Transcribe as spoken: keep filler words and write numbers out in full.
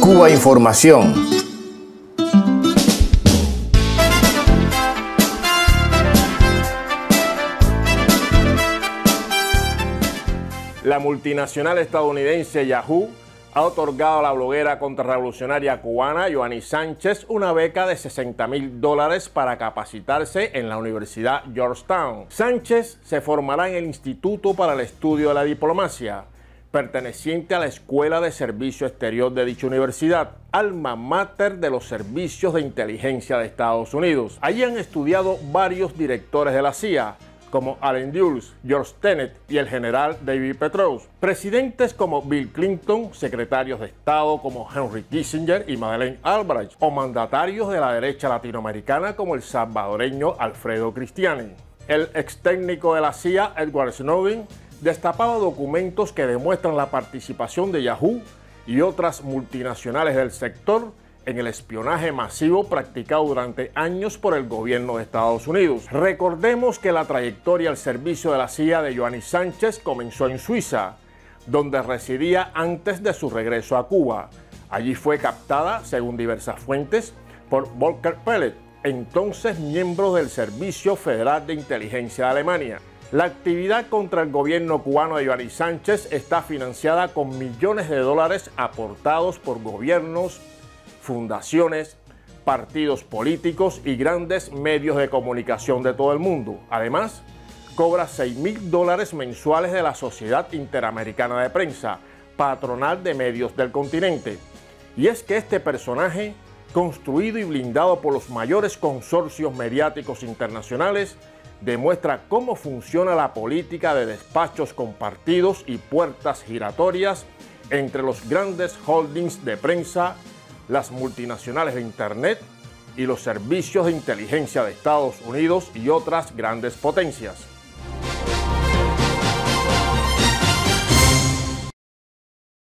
Cuba Información. La multinacional estadounidense Yahoo ha otorgado a la bloguera contrarrevolucionaria cubana Yoani Sánchez una beca de sesenta mil dólares para capacitarse en la Universidad Georgetown. Sánchez se formará en el Instituto para el Estudio de la Diplomacia, perteneciente a la Escuela de Servicio Exterior de dicha universidad, alma mater de los servicios de inteligencia de Estados Unidos. Allí han estudiado varios directores de la C I A, como Allen Dulles, George Tenet y el general David Petraeus. Presidentes como Bill Clinton, secretarios de Estado como Henry Kissinger y Madeleine Albright, o mandatarios de la derecha latinoamericana como el salvadoreño Alfredo Cristiani. El ex técnico de la C I A, Edward Snowden, destapaba documentos que demuestran la participación de Yahoo y otras multinacionales del sector en el espionaje masivo practicado durante años por el gobierno de Estados Unidos. Recordemos que la trayectoria al servicio de la C I A de Yoani Sánchez comenzó en Suiza, donde residía antes de su regreso a Cuba. Allí fue captada, según diversas fuentes, por Volker Pellet, entonces miembro del Servicio Federal de Inteligencia de Alemania. La actividad contra el gobierno cubano de Yoani Sánchez está financiada con millones de dólares aportados por gobiernos, fundaciones, partidos políticos y grandes medios de comunicación de todo el mundo. Además, cobra seis mil dólares mensuales de la Sociedad Interamericana de Prensa, patronal de medios del continente. Y es que este personaje, construido y blindado por los mayores consorcios mediáticos internacionales, demuestra cómo funciona la política de despachos compartidos y puertas giratorias entre los grandes holdings de prensa, las multinacionales de Internet y los servicios de inteligencia de Estados Unidos y otras grandes potencias.